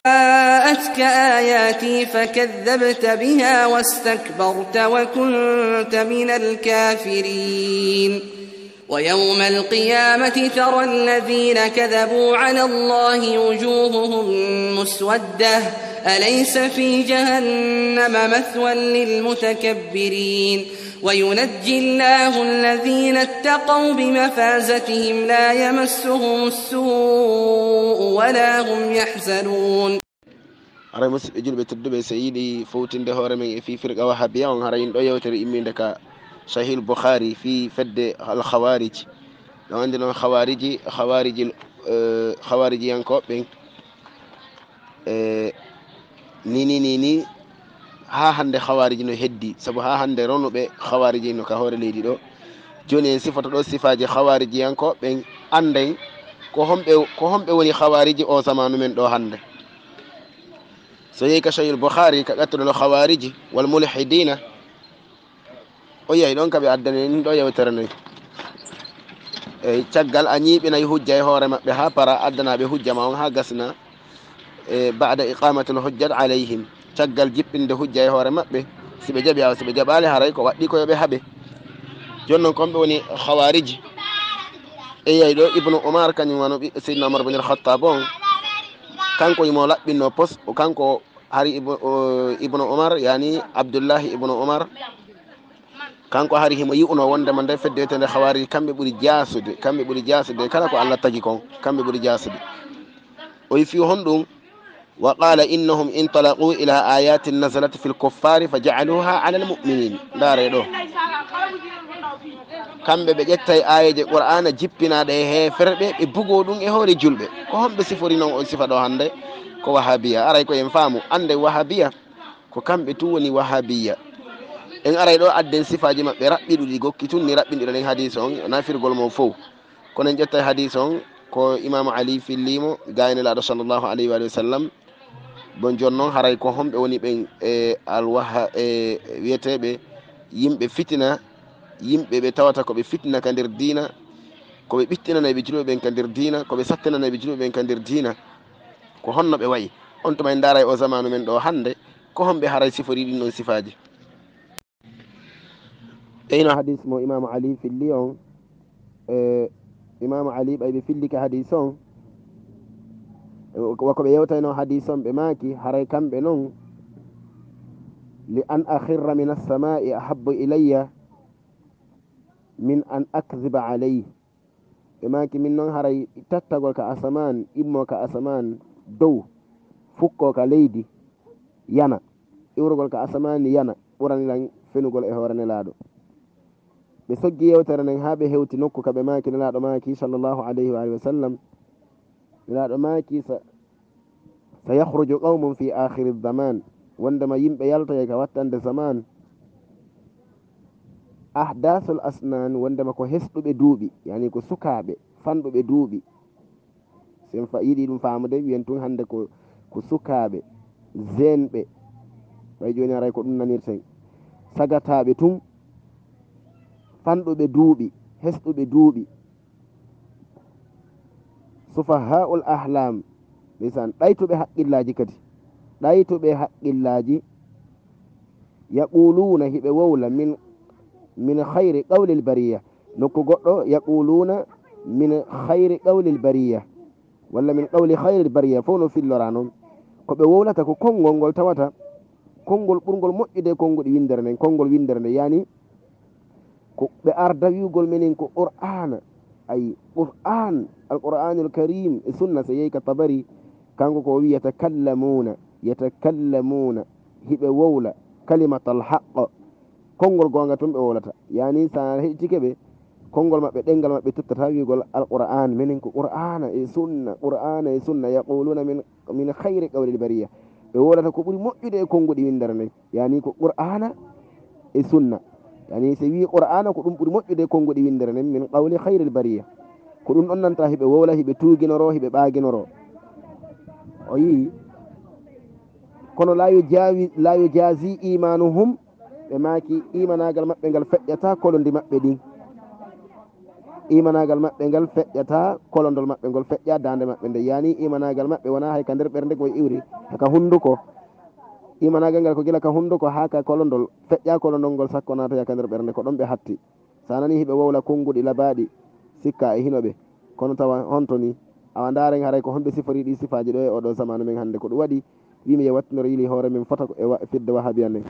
جاءتك آياتي فكذبت بها واستكبرت وكنت من الكافرين ويوم القيامة ترى الذين كذبوا على الله وجوههم مسودة أليس في جهنم مثوى للمتكبرين وينجي الله الذين اتقوا بمفازتهم لا يمسهم السوء ولا هم يحزنون. ara musidɓe julɓe tedduɓe so yiiɗi fowtinde hoore men e fi firqa wahabiya on hara yimɗo yewtere imminde ka sahih Bukhari fi fedde al khawarij no andi noon khawariji yankoɓe ni ha hande khawariji no heddi sabu ha hande ronuɓe khawariji no ka hoore leydi ɗo joni en sifata ɗo sifaji khawariji yankoɓe anden ko homɓe woni khawariji o zamanu men ɗo hande. so yehi ka sahih Bukhari ka gattuɗo khawariji wal mulhidina o yehi ɗon kaɓe addani en ɗo yewtere noyi e caggal a ñiɓinayi hujja e hoore maɓɓe ha para addanaɓe hujja ma on ha gasna ba'da iqamatul hujjat alayhim caggal jippinde hujja e hoore maɓɓe siɓe jaaɓi aw siɓe jaɓali haray ko waɗɗi ko yoɓe haaɓe joni noon komɓe woni khawariji e yehi ɗo ibnu umar kañum wano seydina umar bin al-Khattab on kanko yimo laɓɓinno pos o kanko hari ibnu umar yani abdoullahi ibnu umar kanko hari himo yi'uno wondema nde feddete nde khawariji kamɓe ɓuuri jasude kala ko Allah tagi kon kamɓe ɓuuri jasude o yifi honɗum wa qala innahum intalaqu ila ayatin nazalat fi lkuffari fa ja'aluha ala almuminin ndaare ɗo kamɓe ɓe ƴettay ayaje qur'ana jippinaɗe e heferɓe ɓe bugo ɗum e hoore julɓe ko homɓe sifori noon on sifa ɗo hande ko wahabiya aray ko en faamu ande wahabiya ko kamɓe tu woni wahabiya en aray ɗo adden sifaji maɓɓe raɓɓiɗuɗi gokki tun ni raɓɓinɗiɗo en hadise on nafirgol mo fof kono en ƴettay hadise on ko imamu ali fillimo gaynelaɗo sallllahu alayhi wa sallam bon jon noon haray ko homɓe woni ɓen alwaha wiyeteɓe yimɓe fitina yimɓe ɓe tawata koɓe fitna ka nder diina koɓe ɓittinanaɓe julɓe ɓen ka nder diina koɓe sattinanaɓe julɓe ɓen ka nder diina ko honno ɓe wayi on tuma en daara o zamanu men ɗo hande ko homɓe haray sifori ɗin ɗon sifaji eyno hadis mo imamu ali filli on imamu ali ɓay ɓe filli ka hadis on wako ɓe yewtayno hadis on ɓe maaki haray kamɓe noon li an akhirra min alsamai ahabbu ilayya min an akziba alayhi ɓe maaki min noon haray tattagol ka asaman immo ka asaman dow fukko ka leydi yana iwrugol ka asamani yana ɓuranilan fenugol e hoore nelaɗo ɓe soggi yewtere nden ha ɓe hewti nokku ka ɓe maaki nelaɗo maaki sallllahu alayhi wa alihi wa sallam nelaɗo maaki sa yahruju qawmum fi akhiri zaman wondema yimɓe yaltoye ka wattande zaman ahdasul asnan wondema ko hesɗuɓe duuɓi yani ko sukaɓe fanɗuɓe duuɓi sen yiɗi ɗum famude wiyen tun hande ko sukaɓe zenɓe ɓay joni aray ko ɗum nanirten sagataɓe tun fanɗuɓe duuɓi hesɗuɓe duuɓi sufahaul ahlam misan ɗaytuɓe haqqillaji kadi ɗaytuɓe haqqillaji yaquluna hiɓe wowla min hayri qawlil bariya nokku goɗɗo yaquluna min hayri qawlil bariya walla min qawli hayril bariya fof no fillora noon koɓe wowlata ko konngol ngol tawata konngol ɓurgol moƴƴude konngol windere nden konngol windere nde yani ko ɓe arda wiwgol menen ko qur'ana ay qur'an alqur'anul karim e sunna so yehi ka tabari kanko ko wi yatakallamuna hiɓe wowla kalimatal haqqa konngol gonga tun ɓe wowlata yani sa heɗitike ɓe konngol maɓɓe ɗengal maɓɓe tottata wiwgol alqur'an minen ko qur'ana e sunna yaquluna min hayri qawlil bariya ɓe wowlata ko ɓuuri moƴƴude e konnguɗi windere nden yani ko qur'ana e sunna yani so wi qur'ana ko ɗum ɓuuri moƴƴude e konnguɗi windere nden min qawli hayril bariya ko ɗum ɗon nanta hiɓe wowla hiɓe tuuginoro hiɓe ɓaaginoro o yii kono la yujazi imanuhum ɓe maaki imanagal maɓɓe ngal feƴƴata kolondi maɓɓe ɗin imanagal maɓɓe ngal feƴƴata kolondol maɓɓe ngol feƴƴa dande maɓɓe nde yani imanagal maɓɓe wona hay ka nder ɓernde koye iwri haka hunduko imanagal ngal ko gila ka hunduko ha ka kolondol feƴƴa kolondol ngol sakko nata yaka nder ɓernde ko ɗon ɓe hatti sa nani hiɓe wowla konguɗi labaɗi sikka e hinoɓe kono tawa honto ni awa ndaren haray ko honɓe sifori ɗi sifaji ɗo e oɗo zamanu men hannde ko ɗum waɗi wimi ye wattinoro yili hoore min fota e fidde wahabiya nden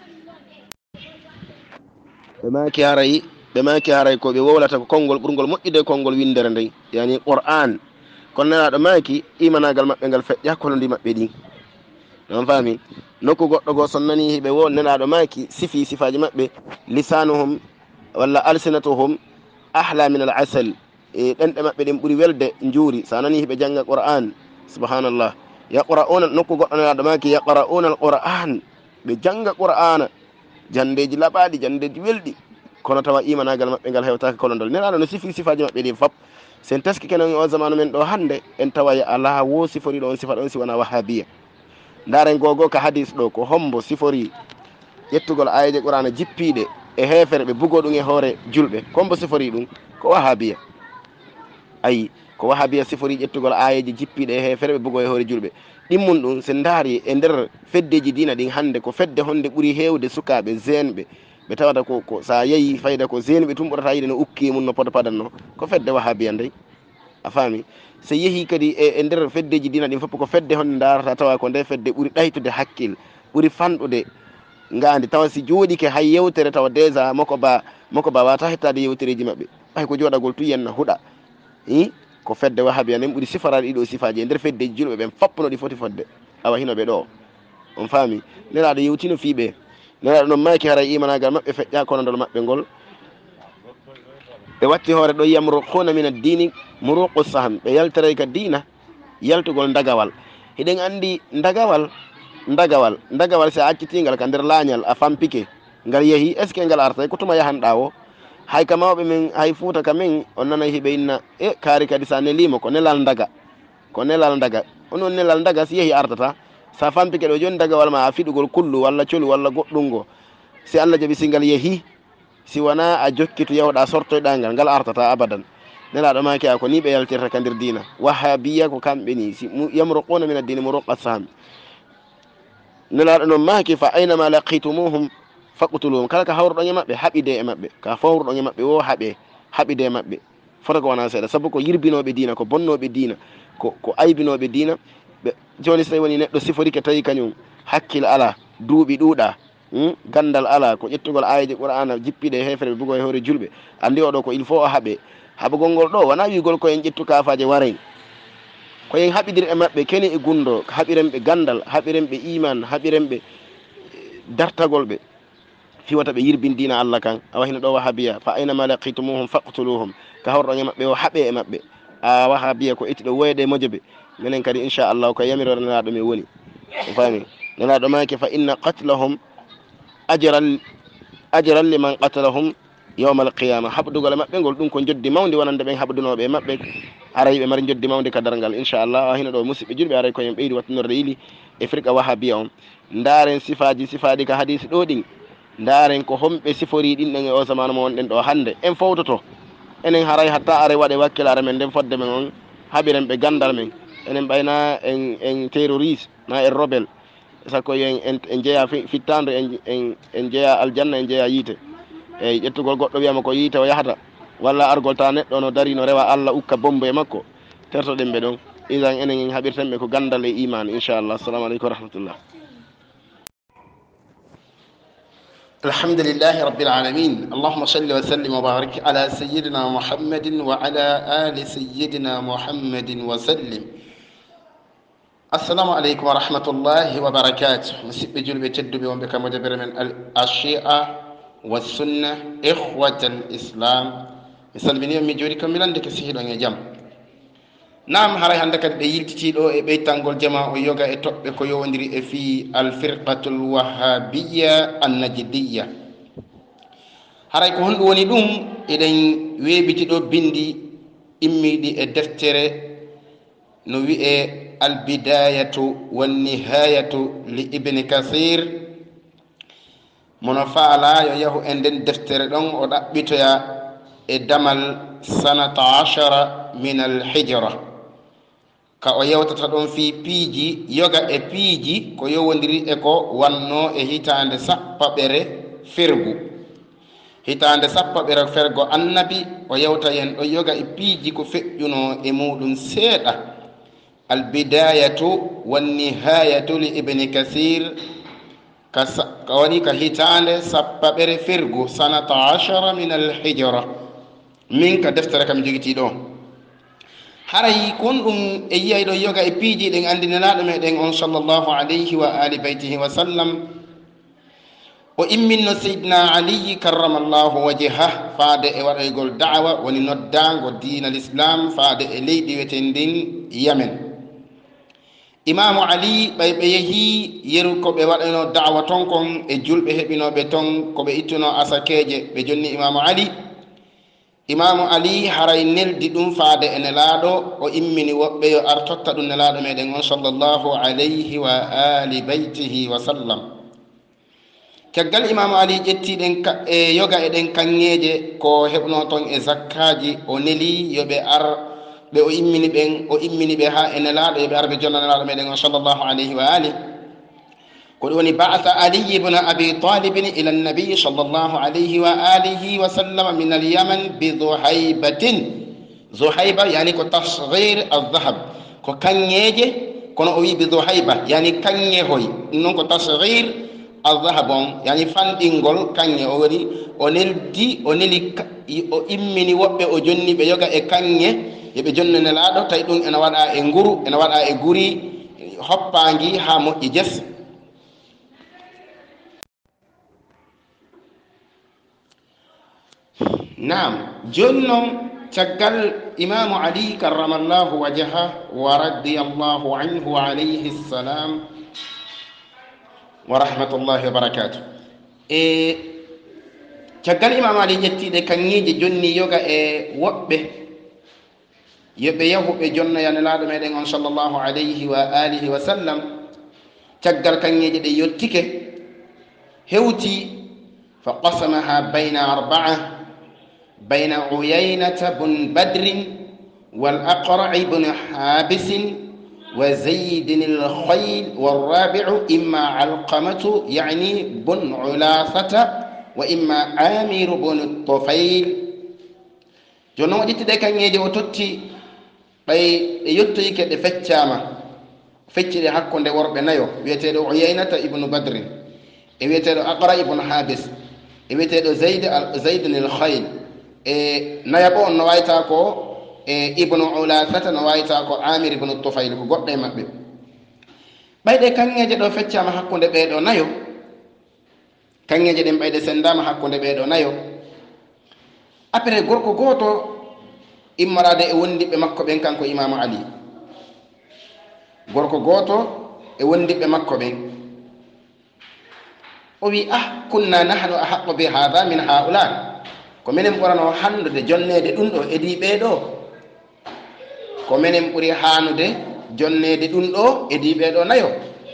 ɓe maki haray ko ɓe wowlata ko konngol ɓurgol moƴƴude konngol windere nden yani qur'an kono nenaɗo maki imanagal maɓɓe ngal feƴƴa kolondi maɓɓe ɗi non fami nokku goɗɗo goo son nani hiɓe wo nenaɗo maki sifi sifaji maɓɓe lisanuhum walla alsinatuhum ahla min al asal e ɗenɗe maɓɓe ɗin ɓuuri welde juuri sa nani hiɓe janga qur'an subhanallah yaqra'una nokku goɗɗo nenaɗo maki yaqra'una al qur'an ɓe janga qur'ana jandeji laɓaɗi jandeji welɗi kono tawa imanagal maɓɓe ngal hewtaka kolondol nenaɗo no sifi sifaji maɓɓe ɗi fop sen teski kenen o zamanu men ɗo hande en tawa ala wo siforiɗo on sifa ɗon si wona wahabiya ndaren gogo ka hadis ɗo ko hombo sifori ƴettugol ayaji qur'ana jippiɗe e hefere ɓe bugo ɗum e hoore julɓe kombo sifori ɗum ko wahabiya ayi ko wahabiya sifori ƴettugol ayaji jippiɗe e hefere ɓe bugo e hoore julɓe ɗimmun ɗum sen daari e nder feddeji dina ɗin hande ko fedde honde ɓuuri hewde sukaɓe zenɓe ɓe tawata ko sa yeehi fayda ko zenɓe tum ɓurata yiide no ukki mum no poto padanno ko fedde wahabiya ndey a faami so yeehi kadi e nder feddeji dina ɗin fof ko fedde honde darata tawa ko nde fedde ɓuuri ɗaytude hakkille ɓuuri fanɗude ngandi tawa si jooɗike hay yewtere tawa déjà moko ba wata hettade yewtereji maɓɓe hay ko jooɗagol tuyenna huuɗa i ko fedde wahabiya nden ɓuuri sifarade ɗiɗo sifaji e nder feddeji julɓe ɓen fopno ɗi foti fodde awa hinoɓe ɗo on faami nenaɗo yewtino fiiɓe nenaɗo noon maki haray imanagal maɓɓe feƴƴa konodol maɓɓe ngol ɓe watti hoore ɗo yamruquna min addini muruqu saham ɓe yaltaray ka dina yaltugol ndagawal hiɗen andi ndagawal si a accitingal ka nder laañal a fampike ngal yeehi est ce que ngal artay ko tuma yahanɗa o hay ka mawɓe men hay fuuta ka men on nanay hiɓe inna e kaari kadi sa nelima ko nelal ndaga onon nelal ndaga si yeehi ardata sa fampike ɗo joni ndagawal ma a fiɗugol kullu walla colu walla goɗɗum go si allah jaaɓi si ngal yeehi si wona a jokkitu yawɗa sortoyɗa ngal artata abadan nelaɗo maki a ko ni ɓe yaltirta ka nder dina wahabiya ko kamɓe ni si yamruquna min addini muruqa saham nelaɗo noon maki fa aynama laqitumuhum faqtuluhum kala ka hawruɗon e maɓɓe haɓide e maɓɓe ka fawruɗon e maɓɓe wo haɓide e maɓɓe fota ko wona seeɗa saabu ko yirbinoɓe dina ko bonnoɓe dina ko aybinoɓe dina ɓe joni so tawi woni neɗɗo siforike tawi kañum hakkille ala duuɓi ɗuuɗa gandal ala ko ƴettugol ayaji qur'ana jippiɗe hefere ɓe bugo e hoore julɓe andi oɗo ko il faut o haaɓe haɓugol ngol ɗo wona wigol koyen ƴettu kafaje waren koyen haɓidir e maɓɓe keni e gundo haɓirenɓe gandal haɓirenɓe iman haɓirenɓe dartagol ɓe fiwata ɓe yirbin dina allah kan awa hino ɗo wahabiya fa aynama laqitumuhum faqtuluhum ka hawrɗon e maɓɓe o haɓe e maɓɓe a wahabiya ko ettiɗo woyde mojoɓe minen kadi inchallahu ko yamirore nelaɗo mi woni fami nelaɗo maki fa inna qatlahum ajran liman qatalahum yawma alqiyama haɓdugol e maɓɓe ngol ɗum ko joddi mawde wonande ɓen haɓdunoɓe e maɓɓe aray ɓe mari joddi mawde kadarngal inchallah a hino ɗo musidɓe julɓe aray koyen ɓeydi wattinorde yili e firqa wahabiya on ndaren sifaɗi ka hadisi ɗo ɗin ndaren ko homɓe sifori ɗin ɗen e o zamanu mo wonɗen ɗo hande en fawtoto enen haray hatta are waɗe wakkilare men nden fodde men on haɓiren ɓe gandal men enen ɓayna en terroriste na en rebel sakko en jeeya fittande en jeeya aljanna en jeeya yiite eyyi ƴettugol goɗɗo wiyama ko yiite o yahata walla argol ta neɗɗo no dari no rewa allah ukka bombe e makko tertoɗen ɓe ɗon isan enen en haɓirten ɓe ko gandal e iman inchallah assalamu aleykum wa rahmatullah الحمد لله رب العالمين اللهم صل وسلم وبارك على سيدنا محمد وعلى آل سيدنا محمد وسلم السلام عليكم ورحمة الله وبركاته مسيب جلب تدب ومبك مدبر من الشيعة والسنة إخوة الإسلام مثل من يوم جوريكم من عندك سهل ونجم نعم هراي عندك بيلتيلو بيتانغول جماعة ويوغا اتوب كيو وندري في الفرقة الوهابية النجدية هراي كون وني دوم ايدن ويبيتيدو بيندي اميدي دفتر نو وي البداية والنهاية لابن كثير منفعلا يو اندن دفتر دون او دابيتويا دمال sanata 10 min alhijra ka o yewtata ɗon fi piiji yoga e piiji ko yowodiri e ko wanno e hitande sappaɓere fergu hitande sappaɓere fergo annabi o yewta yen ɗo yoga e piiji ko feƴƴuno e muɗum seeɗa albidayatu wannihayatu li ibni kasir ka woni ka hitande sappaɓere fergu sanata 10 min alhijra min ka deftere kam jogiti ɗo haray kon ɗum e yiyay ɗo yoga e piiji ɗen andinelaɗo meɗen on sallllahu alayhi wa ali baytihi wa sallam o imminno seydna aliyi karramallahu wajha faade e waɗoygol da'wa woni noddago diina l'islam faade e leydi wiyeten ndin yamen imamu ali ɓay ɓe yeehi yeru ko ɓe waɗano da'wa ton kon e julɓe heɓinoɓe ton ko ɓe ittuno asakeje ɓe jonni imamu ali haray neldi ɗum faade e nelaɗo o immini woɓɓe yo ar totta ɗum nelaɗo meɗen on sallllahu alayhi wa ali baytihi wa sallam caggal imamu ali ƴettiɗen e yoga eɗen kanŋeje ko heɓno ton e zakkaji o neli yoɓe ar ɓe o immini ɓe ha e nelaɗo yoɓe ar ɓe jonna nelaɗo meɗen on sallllahu alayhi wa ali ko ɗum woni ba'atha ali ibn abi talib ila an-nabi sallallahu alayhi wa alihi wa sallam min al-yaman bi dhuhaybatin zuhayba yani ko tasghir al-dhahab ko kanŋeje kono o wi bi dhuhayba yani kanŋehoy non ko tasghir al-dhahab on yani fanɗingol kanŋe o woni o neldi o neli o immini woɓɓe o jonni ɓe yoga e kanŋe yoɓe jonni nelaɗo tawi ɗum ena waɗa e nguru ena waɗa e guri hoppangi ha moƴƴi jes naam joni noon caggal imamu ali karramallahu wajha wa radiyallahu anhu wa alayhi ssalam wa rahmatullahi wa barakatuh e caggal imamu ali ƴettiɗe kanŋeje jonni yoga e woɓɓe yoɓe yahuɓe jonnoya nelaɗo meɗen on sallllahu alayhi wa alihi wa sallam caggal kanŋeje ɗe yettike hewti fa qasamaha bayna 4 بين عيينة بن بدر والأقرع بن حابس وزيد الخيل والرابع إما علقمة يعني بن علاثة وإما عامر بن الطفيل جنو جيت ديك نيدي وتوتي باي يوتي كده فتشاما فتشي حقون دي ورب نايو ويتيدو عيينة ابن بدر ويتيدو أقرع بن حابس ويتيدو زيد الخيل nayabo on no wayta ko ibnu ulasata no wayta ko amir ibnu tufayl ko goɗɗo e maɓɓe ɓayɗe kanŋeje ɗo feccama hakkude ɓeeɗo nayo kanŋeje ɗen ɓayɗe sendama hakkude ɓeeɗo nayo après gorko goto immorade e wondiɓe makko ɓen kanko imamu ali gorko goto e wondiɓe makko ɓen o wi kunna nahnu ahaqqu bi hada min haula ko minen ɓurano hannude jonnede ɗum ɗo edi ɓeeɗo ko minen ɓuri hanude jonnede ɗum ɗo edi ɓeeɗo nayo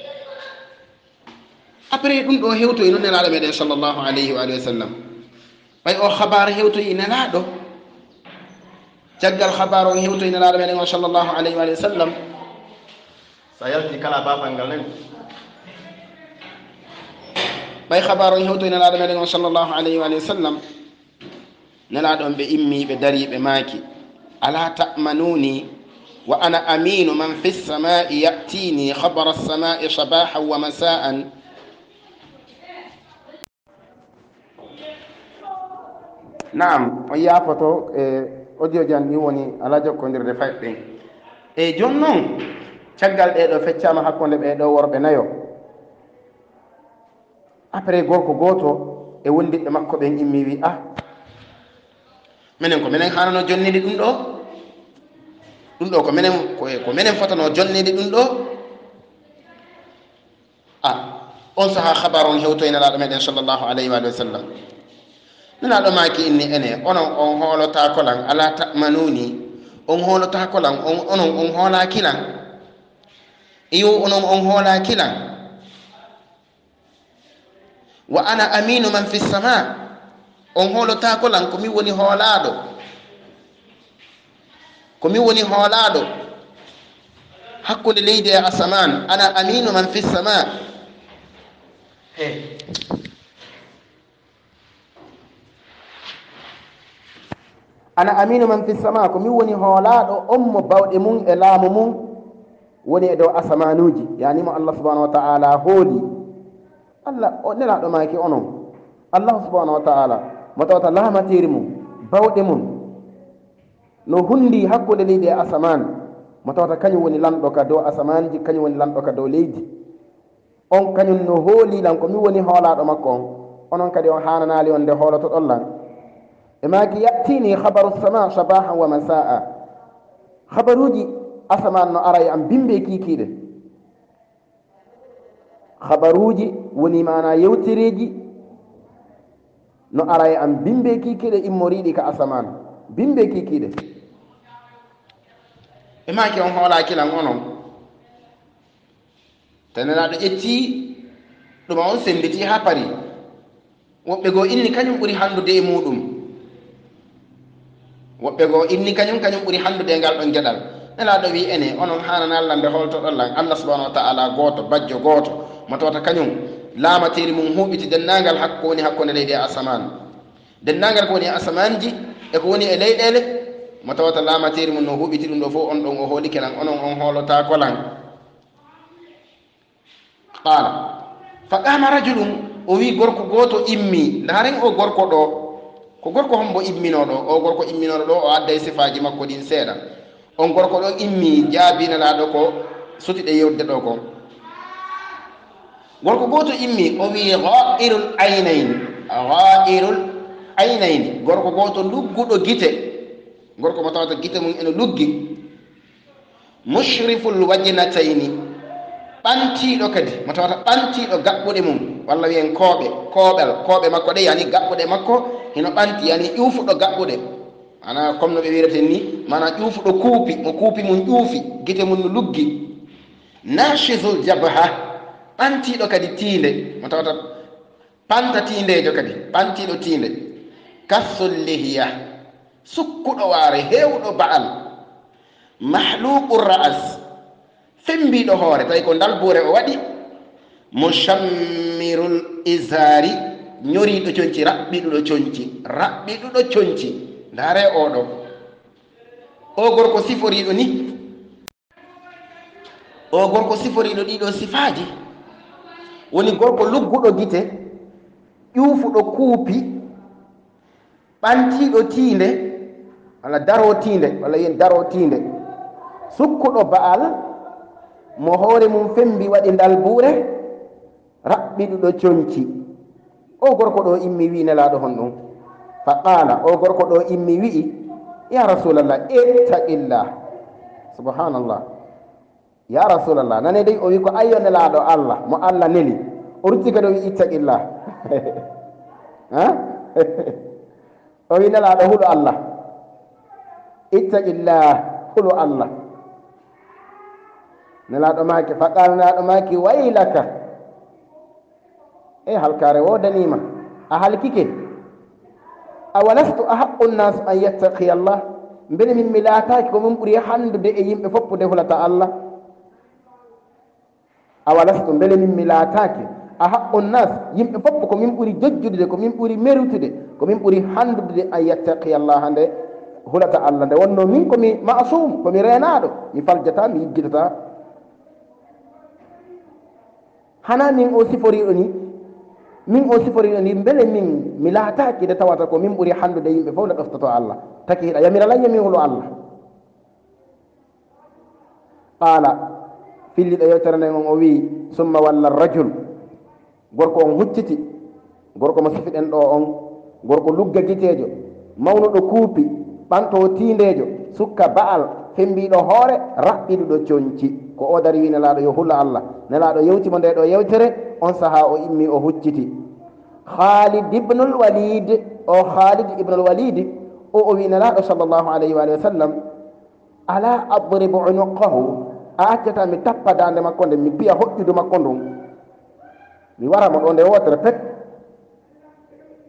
après ɗum ɗo hewtoyi noon nelaɗo meɗen sallllahu alayhi wa sallam ɓay o habar hewtoyi nelaɗo caggal habar on hewtoyi nelaɗo meɗen o sallllahu alayhi wa sallam sa yalti kala bafal ngal nen ɓay habar on hewtoyi nelaɗo meɗen o sallllahu alayhi wa sallam nelaɗon ɓe immi ɓe dari ɓe maaki ala ta'manuni wa ana aminu man fi lsamai yatini habara lsamai sabahan wa masa'an naam on yafoto e audio jan ni woni ala jokkodirde fayɗen e joni noon caggal ɗeɗo feccama hakkude ɓeɗo worɓe nayo après gorko goto e wondiɓe makko ɓen immi wi minen ko minen hanano jonnide ɗum ɗo ko minen fotano jonnide ɗum ɗo on saha habar on hewtoy nelaɗo meɗen sallllahu alayhi wa sallam nelaɗo maki inni ene onon on hoolota kolan ala ta'manuni on hoolota kolan onon on hoola kilan iyo onon on hoola kilan wa ana aminu man fi sama on hoolota kolan komi woni hoolaɗo komi woni hoolaɗo hakkude leydi e asaman ana aminu man fi sama ana aminu man fi sama komi woni hoolaɗo on mo bawɗe mum e laamu mum woni e dow asamanuji yani mo Allah subhanahu wa ta'ala hooli Allah o nelaɗo maki onon Allah subhanahu wa ta'ala mo tawata laamatiri mum bawɗe mum no hundi hakkude leydi e asaman mo tawata kañum woni lamɗo ka dow asamanji kañum woni lamɗo ka dow leydi on kañum no hoolilan ko mi woni hoolaɗo makko on onon kadi on hananali on nde hooloto ɗon lan e maki yattini habaru sama sabahan wa masaa habaruji asaman no ara e am bimbe kikiɗe habaruji woni mana yewtereji no ara e am bimbe kikiɗe immoriɗi ka asaman bimbe kikiɗe e maki on hoolakilan onon tanelaɗo ƴetti ɗuma on senditi ha pari woɓɓe goo inni kañum ɓuri handude e muɗum woɓɓe goo inni kañum ɓuri handude e ngal ɗon geɗal nelaɗo wi ene onon hananallande holtoɗollan Allah subhanahu wa ta'ala gooto bajjo gooto mo tawata kañum laamateri mum huɓiti dennagal hakko woni hakkunde leydi e asaman dennagal ko woni e asamanji e ko woni e leyɗele mo tawata laamateri mum no huɓiti ɗum ɗo fof on ɗon o hoolike lan onon on hoolota ko lan qala fa qama rajulum o wi gorko gooto immi ndaren o gorko ɗo ko gorko hombo imminoɗo o gorko imminoɗo ɗo o adday sifaji makko ɗin seeɗa on gorko ɗo immi jaabinalaɗo ko sotiɗe yewde ɗo ko gorko gooto immi o wi ghairul aynayni gorko gooto lugguɗo gite gorko mo tawata gite mum ene luggi mushriful wajnatayni ɓantiɗo kadi mo tawata ɓantiɗo gaɓɓuɗe mum walla wiyen kooɓe makko ɗe yani gaɓɓuɗe makko hino ɓanti yani ƴuufuɗo gaɓɓuɗe ana comme no ɓe wireten ni mana ƴuufuɗo kuupi mo kuupi mum ƴuufi gite mum no luggi nashisul jabha ɓantiɗo kadi tiinde mo tawata panta tiindejo kadi ɓantiɗo tiinde kassul lihiya sukkuɗo waare hewɗo ba'al mahluqu ra'as fembiɗo hoore tawi ko dalbure o waɗi mushammirul izari ñoriɗo conci raɓɓiɗuɗo conci ndaare oɗo o gorko siforiɗo ni o gorko siforiɗo ɗiɗo sifaji woni gorko lugguɗo gite ƴuufuɗo kuupi ɓantiɗo tiinde walla daro tiinde walla yen daro tiinde sukkuɗo ba'al mo hoore mum fembi waɗi dalbure raɓɓiɗuɗo conci o gorko ɗo immi wi nelaɗo hon ɗum fa qala o gorko ɗo immi wi'i ya rasulallah ittaqillah subhanallah ya rasulallah nane dey o wi ko ayyo nelaɗo Allah mo Allah neli o rutti kadi o wi ittaqillah o wi nelaɗo huɗo Allah ittaqillah huɗo Allah nelaɗo maki fa qala nelaɗo maki waylaka e halkare wodanima a halkike awalastu ahaqqu nnas an yattaqiya Allah mbele min mi laataki ko min ɓuuri handude e yimɓe foppude hulata Allah awalastu mbele min mi laataki ahaqqu nnas yimɓe foppo ko min ɓuuri jojjude ko min ɓuuri meritude ko min ɓuuri handude an yattaqiya Allah nde hulata Allah nde wonno min komi masum komi renaɗo mi faljata mi yiggitata hana min o siforiɗo ni mbele min mi laataki de tawata ko min ɓuuri handude yimɓe fof nde ɗoftoto Allah taki hiɗa yamira laña min holo Allah qala filliɗo yewtere nden on o wi summa walla rajul gorko on hucciti gorko mo sifiɗen ɗo on gorko lugga gitejo mawnuɗo kuupi ɓanto tiindejo sukka ba'al fembiɗo hoore raɓɓiɗuɗo conci ko o dari wi nelaɗo yo hulla Allah nelaɗo yewtimo nde ɗo yewtere on saaha o immi o hucciti Khalid ibnul Walid o wi nelaɗo sallllahu alayhi wa sallam ala adribu unuqahu a accata mi tappa dande makko nde mi piya hoƴƴudu makko ndum mi waramo ɗo nde wotere pet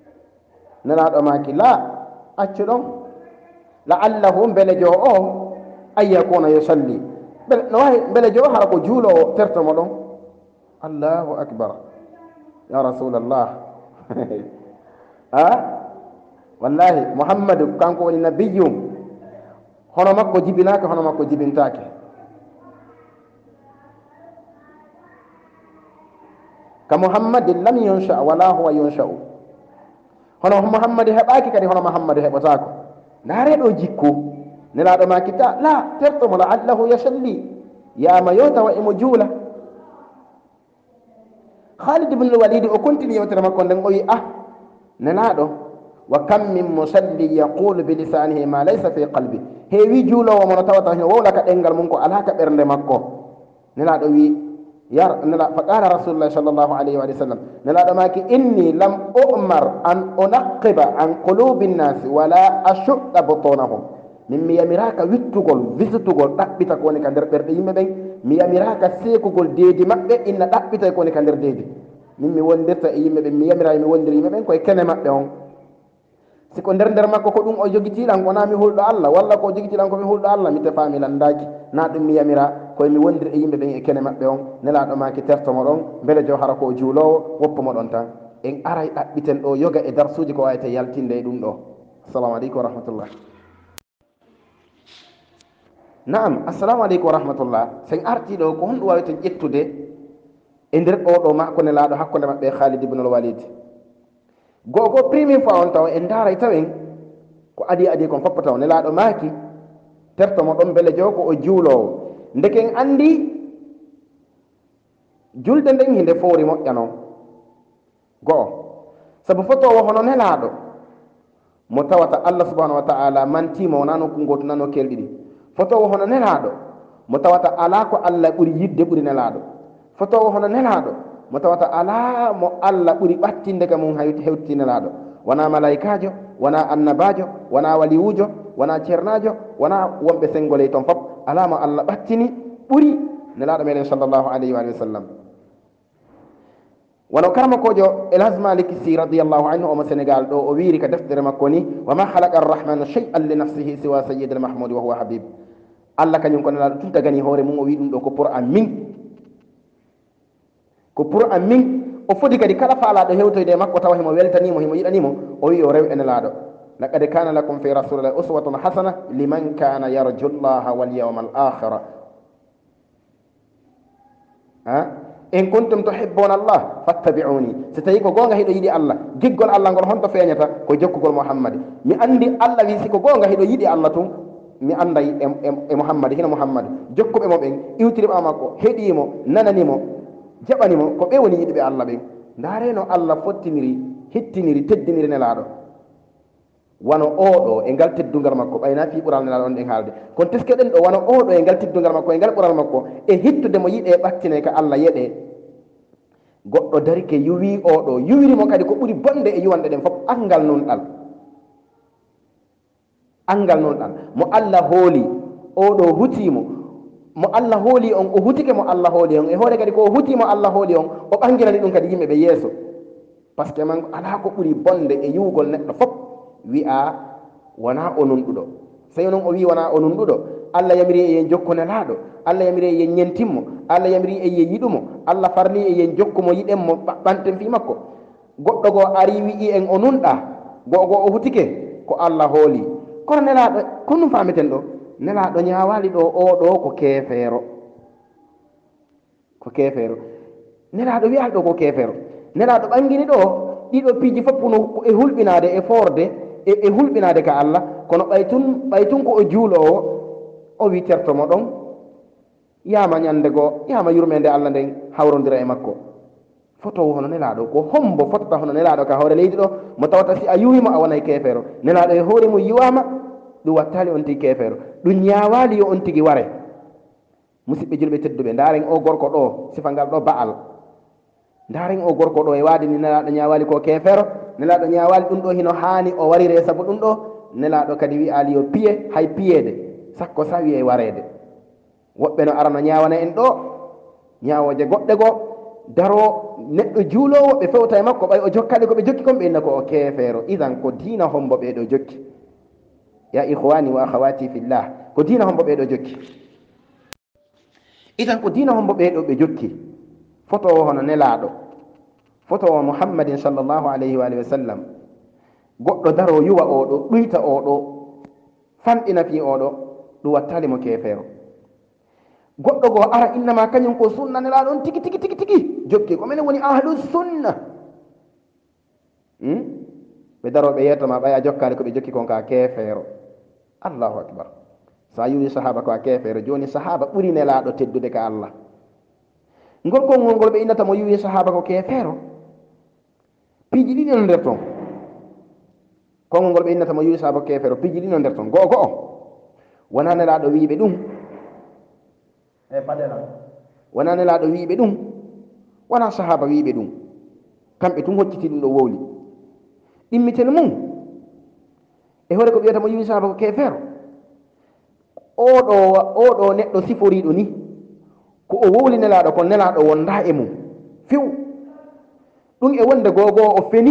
nelaɗo maki la accu ɗon la'allahu mbele jo o an yakuna yusalli no wawi beele jo hara ko juulowo tertomo ɗon. Allahu akbar ya rasulallah a wallahi muhammadu kanko woni nabiyum, hono makko jibinake, hono makko jibintake. ka muhammadin lam yunsha wala huwa yunsha'u, hono muhammadu heɓaki kadi hono muhammadu heɓotako. ndaare ɗo jikku nelaɗo ma kita la tertomo la allahu yasalli yama yo tawa emo juula. Khalid ibn al-Walid o continue yewtere makko nden o wi nelaɗo wa kam min musalli yaqulu bi lisanihi ma laysa fi qalbi, heewi juulowo mono tawata hino wowlaka ɗengal mum ko alaka ɓernde makko. nelaɗo wi fa qala rasulullah sallllahu alayhi wa sallam, nelaɗo maki inni lam umar an unaqiba an qulubi nnasi wala ashuɗɗa butunahum, min mi yamiraka wittugol visitugol ɗaɓɓita ko woni ka nder ɓerɗe yimɓe ɓen, mi yamiraka seekugol deedi maɓɓe inna ɗaɓɓita ko woni ka nder deedi. min mi wondirta e yimɓe ɓen, mi yamira mi wondiri yimɓe ɓen koye kene maɓɓe on. siko nder makko ko ɗum o jogitiɗan kona mi hulɗo Allah, walla ko jogitiɗan ko mi hulɗo Allah, mi tefami landaki na ɗum mi yamira koye mi wondiri e yimɓe ɓen e kene maɓɓe on. nelaɗo maki tertomo ɗon beele jo hara ko juulowo woppumo ɗon tan. en aray ɗaɓɓiten ɗo yoga e darsuji ko wawete yaltinde e ɗum ɗo. assalamu aleykum wa rahmatullah. naam, assalamu aleykum wa rahmatullah. sen artiɗo ko honɗum waweten ƴettude e nder oɗo makko nelaɗo hakkude maɓɓe Khalid ibn al-Walid. gogo premier fois on taw en daray tawen ko adi kon foppa taw nelaɗo maaki tertomo ɗon beele jo ko o juulowo. ndeken andi julde nden hinde fowri moƴƴa noon go'o, sabu fotowo hono nelaɗo mo tawata Allah subhanahu wa ta'ala mantimo wona nokku goto nano kelɗiɗi. fotowo hono nelaɗo mo tawata ala ko Allah ɓuri yidde ɓuri nelaɗo. fotowo hono nelaɗo mo tawata ala mo Allah ɓuri ɓattinde ka mum hewti nelaɗo. wona malaikajo, wona annabajo, wona waliwujo, wona ceernajo, wona wonɓe sengoley toon fop, ala mo Allah ɓattini ɓuri nelaɗo meɗen sallllahu alayhi wa sallam. wono karmakojo Elhaj Malik Sy radiallahu anhu omo Sénégal ɗo o wiiri ka deftere makko ni wa ma halaqa arrahmanu shay'an li nafsihi siwa sayyid almahmudi wa huwa habib. Allah kañum ko nelaɗo tun tagani hoore mum o wi ɗum ɗo ko pour an min, ko pour an min. o foti kadi kala faalaɗo hewtoyde makko tawa himo weltanimo himo yiɗanimo o wi o rew e nelaɗo. laqad kana lakum fi rasulillahi uswatun hasana liman kana yarju llaha wal yawma al akhira in kuntum tuhibbuna Allah fattabi'uni. so tawi ko gonga hiɗo yiɗi Allah, giggol Allah ngol honto feeñata ko jokkugol Muhammad. mi andi Allah wi siko gonga hiɗo yiɗi Allah tun mi anday e Muhammad, hino Muhammad jokkuɓe mo ɓen iwtiriɓa makko heɗimo nananimo jaɓanimo ko ɓe woni yiɗiɓe Allah ɓen. ndaareno Allah fottiniri hettiniri teddiniri nelaɗo wano oɗo e ngal teddungal makko ɓayna fi ɓural nelaɗo on ɗen haalde. kono teske ɗen ɗo wano oɗo e ngal teddungal makko e ngal ɓural makko e hittude mo yiɗe ɓattine ka Allah yeɗe. goɗɗo darike yuwi oɗo yuwirimo kadi ko ɓuri bonde e yuwanɗe ɗen fof angal nunɗal, angal nunɗal mo Allah hooli oɗo hutimo, mo Allah hooli on o hutike mo Allah hooli on e hoore kadi ko o hutimo Allah hooli on o ɓangirani ɗum kadi yimɓe ɓe yeeso. par ce que man ala ko ɓuri bonde e yiwugol neɗɗo fof wi'a wona o nunɗuɗo. sey noon o wi wona o nunɗuɗo, Allah yamiri e yen jokku nelaɗo, Allah yamiri e yen ñentimmo, Allah yamiri e yen yiɗumo, Allah farni e yen jokkumo yiɗenmo ɓanten fi makko. goɗɗo goo ari wi'i en o nunɗa, gogo o hutike ko Allah hooli. kono nelaɗo ko ɗum fameten ɗo, nelaɗo ñawali ɗo oɗo ko keefeero, ko keefeero. nelaɗo wi'al ɗo ko keefeero. nelaɗo ɓangini ɗo ɗiɗo piiji fof no e hulɓinade e forde e hulɓinade ka Allah. kono ɓaytun ko o juulowo o wi tertomo ɗon yama ñande goo yama yurmede Allah nden hawrodira e makko. fotowo hono nelaɗo ko hombo fotata hono nelaɗo ka hoore leydi ɗo mo tawata si a yuwimo a wonay keefeero. nelaɗo e hoore mum yiwama ɗum wattali on tigi keefeero, ɗum ñawali yo on tigi ware. musidɓe julɓe tedduɓe, ndaren o gorko ɗo sifa ngal ɗo ba'al, ndaren o gorko ɗo e wadini nelaɗo ñawali ko keefeero. nelaɗo ñawali ɗum ɗo hino hani o warire, saabu ɗum ɗo nelaɗo kadi wi'ali yo piye hay piyede sakko sa wiye warede. woɓɓe no arano ñawana en ɗo ñawoje goɗɗe goo daro neɗɗo juulowo ɓe fewta e makko ɓay o jokkade ko ɓe jokki kon ɓe inna ko o keefeero. idan ko diina hombo ɓeɗo jokki. ya ikhwani wa akhawati fillah ko dina hombo ɓeɗo jokki itan ko dina hombo ɓeɗo ɓe jokki foto o hono nelaɗo foto o muhammadin sallllahu alayhi wa alihi wa sallam goɗɗo daro yuwa oɗo ɗuyta oɗo famɗina fi oɗo ɗum wattali mo kefeero goɗɗo goo ara innama kañum ko sunna nelaɗon tigi tigi tigi tigi jokki ko minen woni ahlu sunna ɓe daroɓe yettoma ɓaya jokkali ko ɓe jokki kon ka kefeero allahu akbar sa yuwi sahaba ko a kefeero joni sahaba ɓuri nelaɗo teddude ka allah ngol konngol ngol ɓe innata mo yuwi sahaba ko kefeero piiji ɗiɗi no nder toon konngol ngol ɓe innata mo yuwi sahaba ko kefeero piiji ɗiɗi no nder toon go'o go'o wona nelaɗo wiɓe ɗum e padela wona nelaɗo wiɓe ɗum wona sahaba wiɓe ɗum kamɓe tun hocciti ɗum ɗo wowli ɗimmitel mum e hoore ko ɓiyata mo yuwi sahaba ko kefeero oɗo neɗɗo siforiɗo ni ko o wowli nelaɗo kon nelaɗo wonda e mum few ɗum e wonde googoo o feni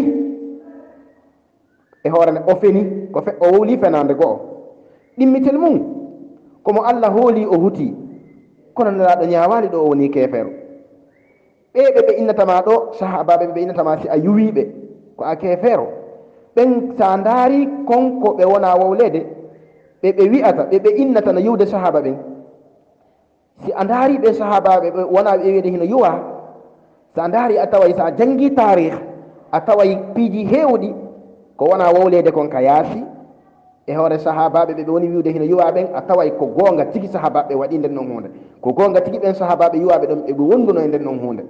e hoorene o feni o wowli fenande go'o ɗimmitel mum komo allah hooli o huti kono nelaɗo ñawali ɗo o woni kefeero ɓeɓe ɓe innatama ɗo sahabaɓe ɓe innatama si a yuwiɓe ko a kefeero ɓen sa ndaari konko ɓe wona wowlede ɓe wi'ata ɓe innata no yiwde sahaba ɓen si a ndaari ɓe sahabaɓe ɓe wona ɓe wiide hino yuwa sa ndaari a taway sa jangi tarih a taway piiji heewɗi ko wona wowlede kon ka yaasi e hoore sahabaɓe ɓe woni wiwde hino yuwa ɓen a taway ko goonga tigi sahabaɓe waɗi nden noon hunde ko goonga tigi ɓen sahabaɓe yuwaɓe ɗon eɓe wonduno e nden noon hunde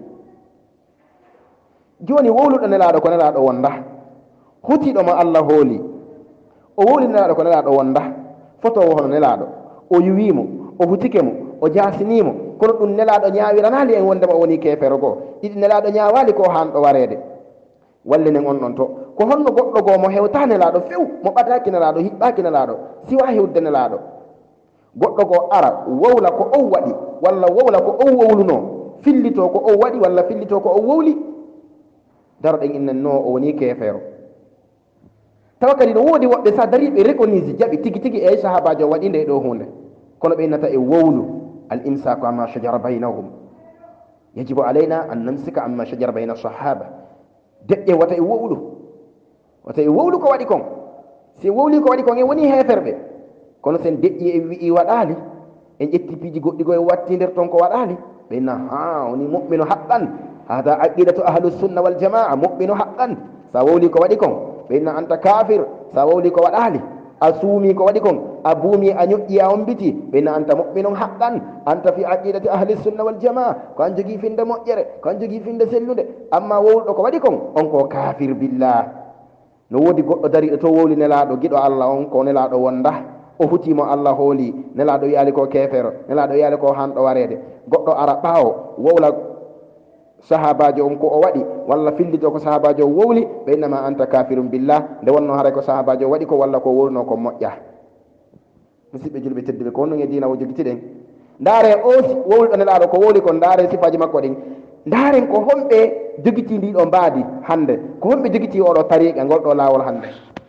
joni wowluɗo nelaɗo ko nelaɗo wonda hutiɗo mo allah hooli o wowli nelaɗo ko nelaɗo wonda fotowo hono nelaɗo o yuwimo o hutike mo o jasinimo kono ɗum nelaɗo ñawiranali en wondema o woni kefeero goo ɗiɗi nelaɗo ñawali ko hanɗo warede wallinen on ɗon to ko honno goɗɗo goo mo hewta nelaɗo few mo ɓadaki nelaɗo hiɓɓaki nelaɗo siwa hewde nelaɗo goɗɗo goo ara wowla ko on waɗi walla wowla ko on wowluno fillito ko on waɗi walla fillito ko on wowli daroɗen innen no o woni kefeero tawa kadi no woodi woɓɓe sa dariɓe reconise jaɓi tigi tigi e sahabajo waɗi nde ɗo hunde kono ɓe innata e wowlu al imsaku amma shajara baynahum yajibu alayna an namsika amma shajara bayna sahaba deƴƴe wata e wowlu ko waɗi kon si wowli ko waɗi kon e woni heferɓe kono sen deƴƴi e wi'i waɗali en ƴetti piiji goɗɗi go e watti nder toon ko waɗali ɓe inna ha woni mu'minu haqqan hada aqidatu ahlu sunna wal jamaa mu'minu haqqan sa wowli ko waɗi kon ɓe inna anta kafir sa wowli ko waɗali a suumi ko waɗi kon a buumi a ñoƴƴi a ombiti ɓe inna anta mu'minun haqqan anta fi aqidati ahli sunna wal jamaa ko an jogii finde moƴƴere ko an jogii finde sellude amma wowluɗo ko waɗi kon on ko kafir billah no woodi goɗɗo dariɗo to wowli nelaɗo giɗo allah on ko nelaɗo wonda o hutimo allah hooli nelaɗo wiyali ko kefeero nelaɗo wiyali ko hanɗo warede goɗɗo ara ɓaawo wowla sahabajo on ko o waɗi walla fillito ko sahabajo o wowli ɓe innama anta kafirum billah nde wonno haray ko sahabajo waɗi ko walla ko wowluno ko moƴƴa musidɓe julɓe tedduɓe ko honno e dina o jogitiɗen ndaare o wowluɗo nelaɗo ko wowli kon ndaare sifaji makko ɗin ndaaren ko homɓe jogiti ndiɗo mbaadi hande ko homɓe jogiti oɗo tariqa ngol ɗo laawol hande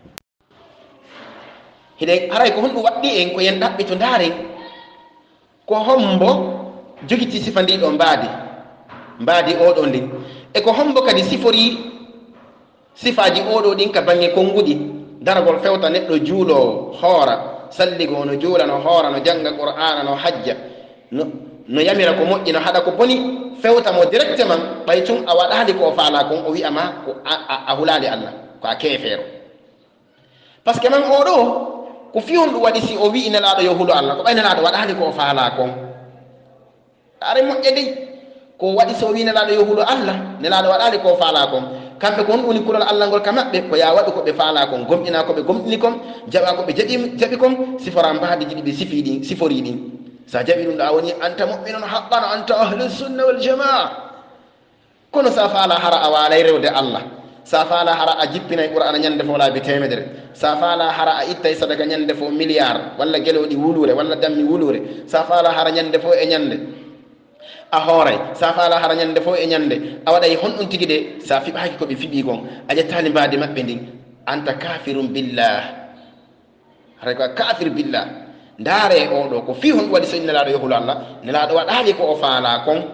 hiɗen haray ko honɗum waɗɗi en ko yen ɗaɓɓito ndaaren ko hombo jogiti sifa ndiɗo mbaadi oɗo ndin e ko hombo kadi sifori sifaji oɗo ɗin ka bange konguɗi daragol fewta neɗɗo juulo hoora salligo no juula no hoora no janga qur'ana no hajja no yamira ko moƴƴi no haɗa ko boni fewta mo directement ɓay tun a waɗali ko faala kon o wi'ama ko a hulali allah ko a keefeero par ce que man oɗo ko fihon ɗum waɗi si o wi'i nelaɗo yo hulo allah ko ɓay nelaɗo waɗali ko faala kon are moƴƴe dey ko waɗi so wi nelaɗo yo hulo allah nelaɗo waɗali ko faala kon kamɓe ko hon woni kulol allah ngol ka maɓɓe ko ya waɗu ko ɓe faala kon gomɗina ko ɓe gomɗini kon jaɓa ko ɓe jaɓi kon sifora mbaadi jiɗi ɓe sifori ɗin sa jaɓi ɗum ɗa woni anta mu'minun haqqan anta ahlu sunna wal jamaa kono sa faala hara a waalay rewde allah sa faala hara a jippinay qur'ana ñande fo laabi temedere sa faala hara a ittay sadaka ñande fo milliard walla geloɗi wulure walla dammi wulure sa faala hara ñande fo e ñande a hooray sa faala hara ñande fo e ñande a waɗay honɗum tigi de sa fiɓaki koɓe fiɓi kon a ƴettali mbaadi maɓɓe ndin anta kafirum billah hara ko kafir billah ndare o do ko fi hon wadi so nelaɗo yohulu allah nelaɗo waɗali ko o faala kon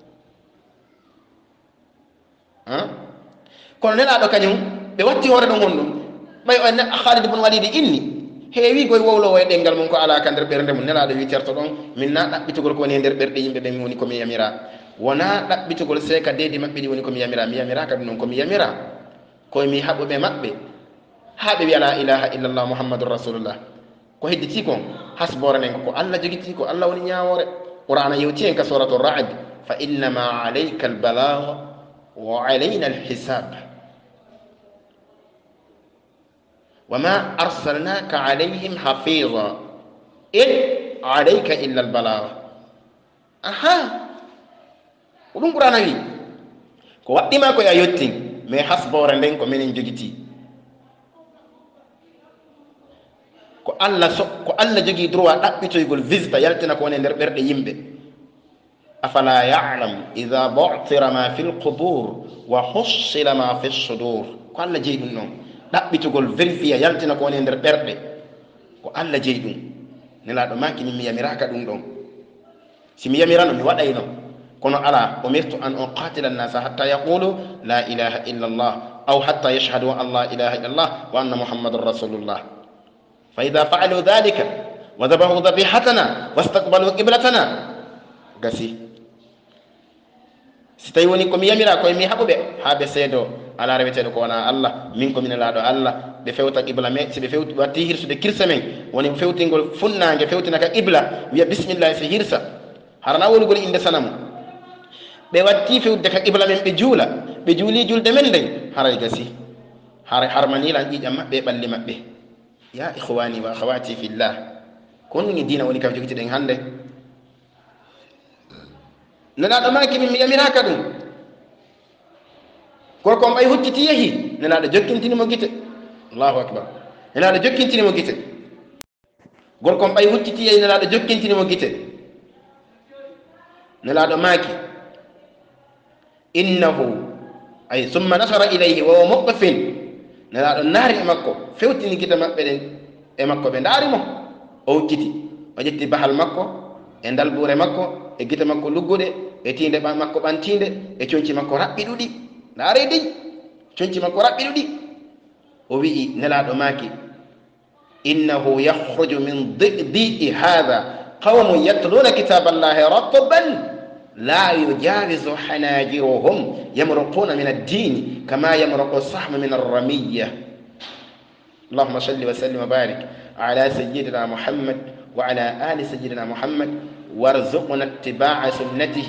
kono nelaɗo kañum ɓe watti hoore ɗum honɗum ɓay o Khalid ibn Walid inni heewi koye wowlowo e ɗengal mum ko ala ka nder ɓernde mum nelaɗo wi certo ɗon min na ɗaɓɓitugol ko woni e nder ɓerɗe yimɓe ɓe mi woni komi yamira wona ɗaɓɓitugol seeka deedi maɓɓe ɗi woni komi yamira mi yamira kadi noon komi yamira koye mi haɓuɓe maɓɓe haa ɓe wiya la ilaha illallah muhammadun rasulullah ko hedditi kon hasboranen ko Allah jogiti ko Allah woni ñawore qur'ana yewti en ka suratu ra'd fa innama alayka albalagh wa alayna alhisab wama arsalnaka alayhim hafiza in alayka illa albalagh aha ɗum qur'ana wi ko waɗɗima ko ya yettin mais hasbore nden ko minen jogiti ko Allah jogi droit ɗaɓɓitoygol visita yaltina ko woni nder ɓerɗe yimɓe afala yalam ida bu'thira ma fi lqubur wa hussila ma fi lsudur ko Allah jeyi ɗum noon ɗaɓɓitugol vérifié yaltina ko woni nder ɓerɗe ko Allah jeyi ɗum nelaɗo maki min mi yamiraka ɗum ɗon si mi yamirano mi waɗayno kono ala umirtu an uqatila annasa hatta yaqulu la ilaha illa allah aw hatta yashhadu an la ilaha illa allah wa anna muhammadan rasulullah فإذا فعلوا ذلك وذبحوا ذبيحتنا واستقبلوا قبلتنا غسي ستايوني كومي ياميرا كوي مي حبوبه حابه سيدو على ربيتو كو انا الله منكم من لادو الله be fewta qibla me si be fewti watti hirsude kirsa men woni fewtingol funnaange fewtina ka qibla wiya bismillah si hirsa harana woni gol inde sanamu be watti fewde ka qibla men be juula be juuli julde men den haray gasi haray harmanila jijam mabbe balli mabbe ya ikhwani wa akhawati fillah kon ngi dina woni kam jogiti den hande nana do maki mi yamiraka dum gorko mbay hucciti yehi nana do jokkintini mo gite allahu akbar nana do jokkintini mo gite gorko mbay hucciti yehi nana do jokkintini mo gite nana do maki innahu ay thumma nasara ilayhi wa muqfin nelaɗo naari e makko fewtini gita maɓɓe ɗen e makko ɓe ndaari mo o hucciti o ƴetti bahal makko e ndalbure makko e gita makko lugguɗe e tiinde makko ɓantinde e coñci makko raɓɓiɗuɗi ndaare dey coñci makko raɓɓiɗuɗi o wi'i nelaɗo maaki innahu yahruju min di'i hada qawmun yatluna kitaballahi ratban لا يجاوز حناجرهم يمرقون من الدين كما يمرق السهم من الرمية اللهم صل وسلم وبارك على سيدنا محمد وعلى آل سيدنا محمد وارزقنا اتباع سنته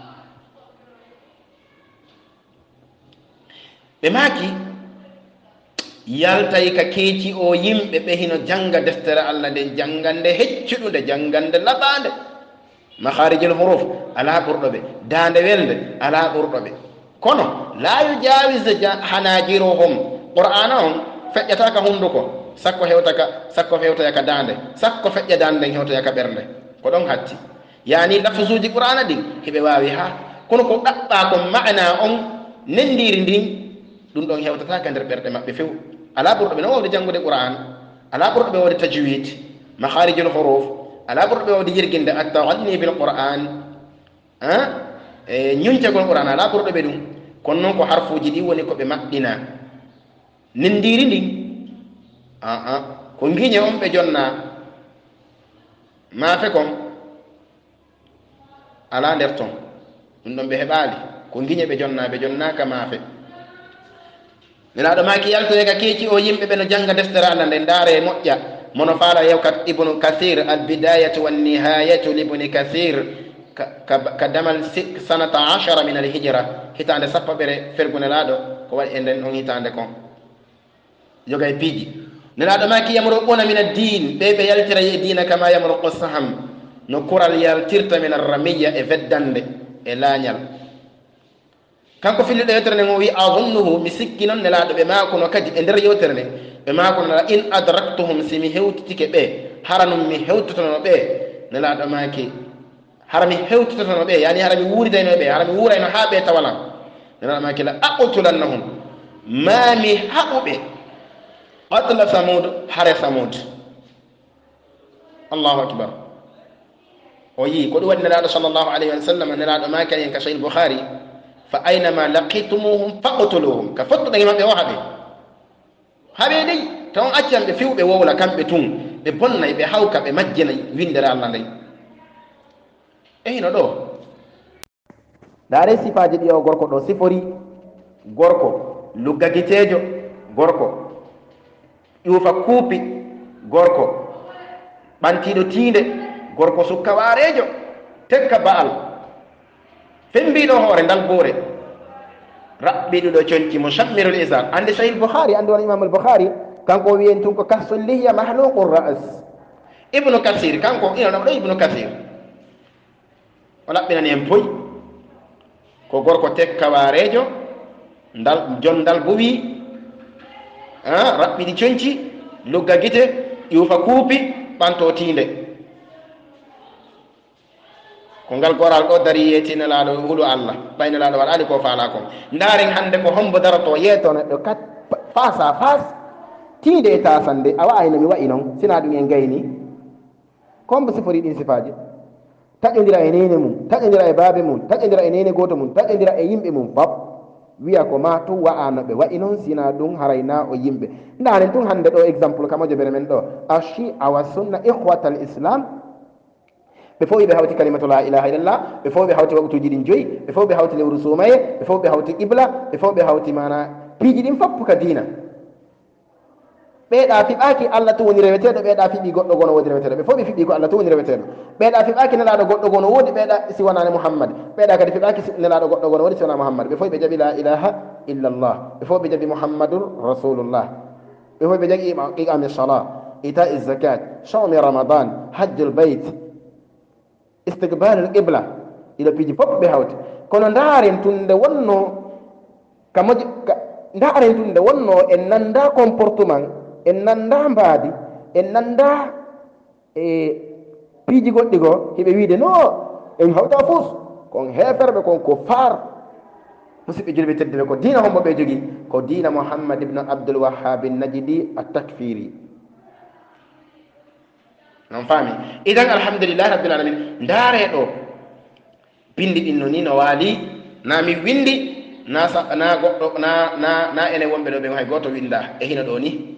بماكي yaltay ka keeci o yimɓe ɓe hino janga deftere Allah nde jangande heccuɗude jangande laɓande makharijul huruf ala ɓurɗoɓe dande welde ala ɓurɗoɓe kono la yujawiz hanajiruhum qur'ana on feƴƴata ka hunduko sakko hewtaya ka dande sakko feƴƴa dande nden hewtaya ka ɓernde ko ɗon hatti yani lafzuji qur'ana ɗin heɓe wawi ha kono ko ɗaɓɓa ko ma'na on nendiri ndin ɗum ɗon hewtata ka nder ɓerɗe maɓɓe few ala ɓurɗoɓe no wawde janngude qur'an ala ɓurɗoɓe wawde tajwid makharijul huruf ala ɓurɗoɓe wawde yirguinde attaganni bil qur'an ñuncagol qur'an ala ɓurɗoɓe ɗum kono noon ko harfuji ɗi woni koɓe maɓɓina nendiri ndin ko ngiñe on ɓe jonna maafe kon ala nder ton ɗum ɗon ɓe heɓali ko ngiñe ɓe jonnaka maafe nelaɗo maki yaltoye ka keeci o yimɓe ɓe no janga deftere Allah nde ndaare moƴƴa mono faala yewkat ibnu kathir albidayatu wannihayatu libni kathir ka damal sanata 10 min alhijra hitande sappo ɓere fergunelaɗo ko waɗi e nden on hitande kon jogay piiji nelaɗo maki yamruquna min addin ɓe ɓe yaltira e dina kama yamruqu saham no kural yaltirta min arramiya e veddande e laañal kanko filliɗo yewtere nden o wi adunnuhu mi sikki noon nelaɗo ɓe makono kadi e nder yewtere nden ɓe makono in adraktuhum si mi hewtitike ɓe hara num mi hewtotono ɓe nelaɗo maki hara mi hewtotono ɓe yani hara mi wuuridayno ɓe hara mi wuurayno ha ɓe tawalam nelaɗo maki la aqtulannahum ma mi haɓuɓe qatla samud hare samud allahu akbar o yi ko ɗum waɗi nelaɗo sallllahu alayhi wa sallam nelaɗo makari en ka sahih bouhari fa aynama laqitumuhum faqtuluhum ka fottuɗen maɓɓe o haɓe dey taw accan ɓe fiwɓe wowla kamɓe tun ɓe bonnay ɓe hawka ɓe majjina windere allah ndey eyno ɗo daare sifaji ɗi o gorko ɗo sifori gorko luggagitejo gorko ƴuufa kuupi gorko ɓantiɗo tiinde gorko sukka waarejo tekka ba'al fembiɗo hoore ndal boore raɓɓiɗuɗo conci mo sammirol isar ande sahih bouhari ande wona imam al bouhari kanko wiyen tun ko kassul lihya mahluqu ras ibnu kasir kanko inoɗo ɗo ibnu kasir o laɓɓinani en poy ko gorko tekka waarejo ndal jon ndal bo wi raɓɓiɗi conci lugga gite ƴuufa kuupi ɓanto tiinde ko ngal goral ɗo dari yetinelaɗo huulu allah ɓaynelaɗo waɗani ko faala kon ndaren hannde ko hombo daroto yeeto neɗɗo kat face à face tiinde e tasande a wa'ayno mi wayi noon sina ɗum en gayni kombo sifori ɗin sifaji taƴodira e nene mum taƴodira e baabe mum taƴodira e nene goto mum taƴodira e yimɓe mum fop wiya ko ma tu wa'ano ɓe wayi noon sina ɗum harayna o yimɓe ndaren tun hannde ɗo exemple kamojo bere men ɗo ashi awa sunna ihwatal islam ɓe fof ɓe hawti kalimatu la ilaha illallah ɓe fof ɓe hawti waktuji ɗin joyi ɓe fof ɓe hawti lewru sumaye ɓe fof ɓe hawti qibla ɓe fof ɓe hawti mana piiji ɗin foppu ka diina ɓeeɗa fiɓaki allah to woni reweteɗo ɓeeɗa fiɓi goɗɗo gono wodi reweteɗo ɓe fof ɓe fiɓi ko allah to woni reweteɗo ɓeeɗa fiɓaki nelaɗo goɗɗo gono wodi ɓeeɗa siwanani mouhammad ɓeeɗa kadi fiɓaki nelaɗo goɗɗo gono wodi siwana mouhammad ɓe fof ɓe jaaɓi la ilaha illallah ɓe fof ɓe jaaɓi mouhammadur rasulullah ɓe fof ɓe jagi iqami salah ita zakat sawmi ramadan hajjul bayt istiqbalul qibla ɗiɗo piiji fof ɓe hawti kono ndaren tunde wonno kamoji ndaren tunde wonno en nanda comportement en nanda mbaadi en nanda e piiji goɗɗi goo hiɓe wiide no en hawta fus kon heferɓe kon ko far musidɓe julɓe teddere ko diina hombo ɓe jogii ko diina mouhammad ibnu abdoul wahabi najidi a takfiri non faami idan alhamdulillahi rabbil alamin ndaare ɗo bindi ɗin no ni no waali na mi windi na goɗɗo na ene wonɓe ɗo ɓe hay goto winda e hino ɗo ni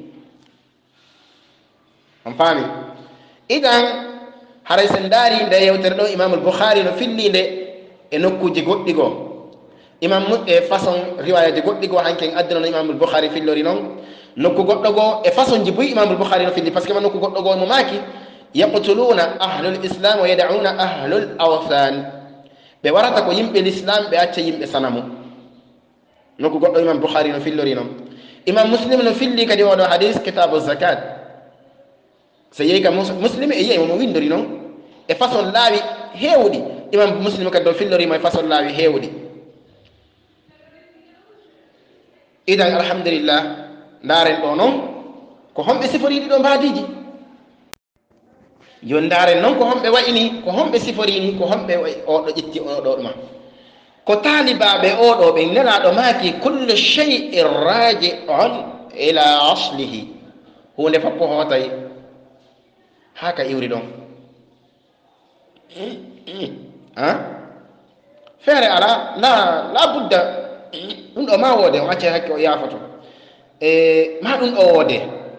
on faami idan haray sen ndaari nde yewtere ɗo imam al-boukhari no filli nde e nokkuji goɗɗi goo imam e façon riwayaji goɗɗi goo hanken adduna no imam al-boukhari fillori noon nokku goɗɗo goo e façon ji buy imam al-boukhari no filli par ce que ma nokku goɗɗo goo mo maaki yaqtuluna ahlul islam wa yad'una ahlul awthan ɓe warata ko yimɓe l'islam ɓe acca yimɓe sanamu nokku goɗɗo imam boukhari no fillori noon imam muslim no filli kadi oɗo hadis kitabu zakat so yehi ka muslim e yiya momo windori noon e façon laawi heewɗi imam muslim kadi ɗo fillorima e façon laawi heewɗi idan alhamdulillah ndaren ɗo noon ko homɓe siforiɗi ɗo mbaadiji yo ndaren noon ko homɓe wayini ko homɓe siforini ko homɓe oɗo ƴetti oɗo ɗuma ko taalibaɓe oɗo ɓe nelaɗo maaki kullu cheyin raji on ila aslihi hunde fof ko hootay haa ka iwri ɗon feere ala la budda ɗum ɗo ma woode o acce hakke o yaafoto ma ɗum ɗo woode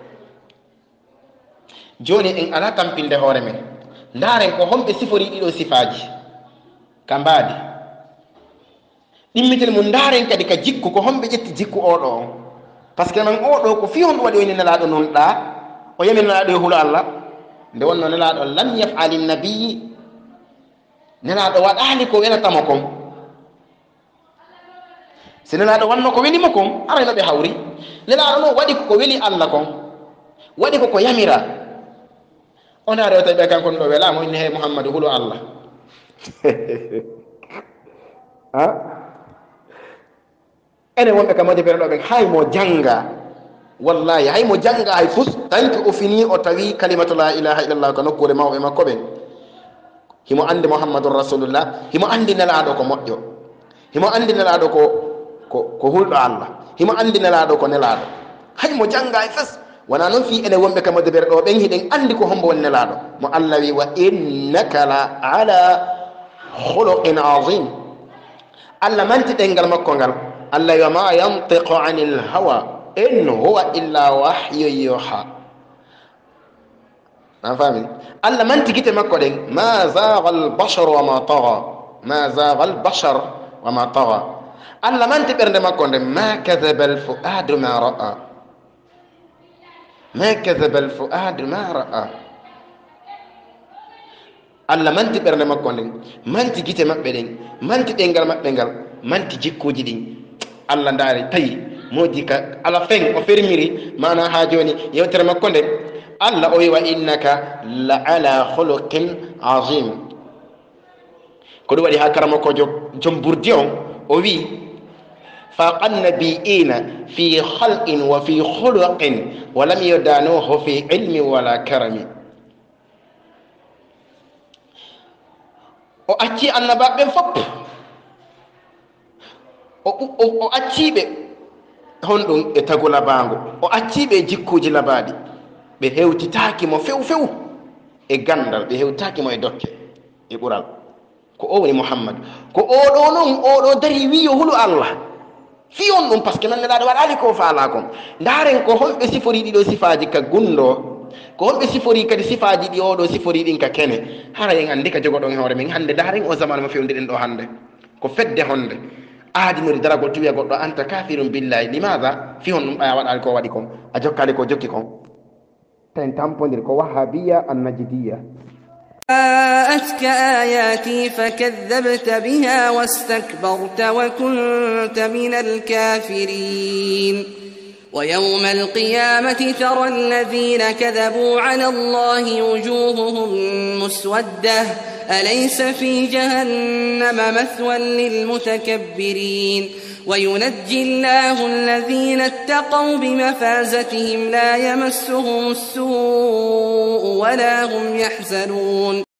joni en ala tampinde hoore men ndaren ko homɓe sifori ɗiɗo sifaji ka mbaadi ɗimmitel mum ndaren kadi ka jikku ko homɓe ƴetti jikku oɗo on par ce que man oɗo ko fi honɗum waɗi oyni nelaɗo noon ɗa o yami nelaɗo e huulo allah nde wonno nelaɗo lam yafali nabiyi nelaɗo waɗali ko welatamo kon si nelaɗo wanno ko welimo kon arayno ɓe hawri nelaɗo noon waɗi ko weli allah kon waɗi koko yamira o ndaare o tawi ɓe kankon ɗo welama inni he mouhammadou huulo allah ene wonɓe ka modi ɓeɗo ɓe haymo janga wallahi haymo janga hay fus tanki o fini o tawi kalimatu la ilaha illallah ko nokkure mawɓe makko ɓen himo andi mouhammadou rasulullah himo andi nelaɗo ko moƴƴo himo andi nelaɗo ko hulɗo allah himo andi nelaɗo ko nelaɗo haymo janga hay fes wona noon fi ene wonɓe kam modebere ɗo ɓen hiɗen andi ko hombo won nelaɗo mo Allah wi wa innaka la ala khuluqin azim Allah manti ɗengal makko ngal Allah wi ma yantiqu anil hawa in huwa illa wahyu yuha an fami Allah manti gite makko ɗen ma zaga albashar wa ma taga ma zaga albashar wa ma taga Allah manti ɓernde makko nden ma kadhaba alfuadu ma ra'a ما كذب الفؤاد ما رأى الله manti ɓernde makko nden manti gite maɓɓe ɗen manti ɗengal maɓɓe ngal manti jikkuji ɗin Allah ndaari tawi moƴƴi ka ala fen o fermiri mana ha joni yewtere makko nde Allah o wi wa innaka la ala khuluqin azim ko ɗum waɗi ha kara makko joom burdi on o wi فاق النبيين في خلق وفي خلق ولم يدانوه في علم ولا كرم o acci annabaɓe fopp o acciɓe honɗum e tagu labango o acciɓe e jikkuji labaɗi ɓe hewtitakimo few few e gandal ɓe hewtakimo e dokke e ɓural ko o woni mouhammadou ko oɗo noon oɗo dari wi yo hulu Allah fi on ɗum par ce que nan neɗaɗo waɗali ko faala kon ndaren ko honɓe sifori ɗiɗo sifaji ka gundo ko honɓe sifori kadi sifaji ɗi oɗo sifori ɗin ka kene hara en andi ka jogoɗon hoore min hande ndaren o zamanu mo fewndi ɗen ɗo hande ko fedde honde aadinori daragol tuwiya goɗɗo anta kafirun billahi limaha fi on ɗum ɓaya waɗali ko waɗi kon a jokkali ko jokki kon ten tampodir ko wahabiya annajdiya جاءتك آياتي فكذبت بها واستكبرت وكنت من الكافرين ويوم القيامة ترى الذين كذبوا على الله وجوههم مسودة أليس في جهنم مثوى للمتكبرين وينجي الله الذين اتقوا بمفازتهم لا يمسهم السوء ولا هم يحزنون